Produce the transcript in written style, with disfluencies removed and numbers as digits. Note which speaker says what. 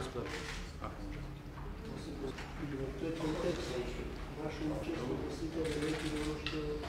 Speaker 1: To je kontekst. Vaše učestvo da si to da neki ono što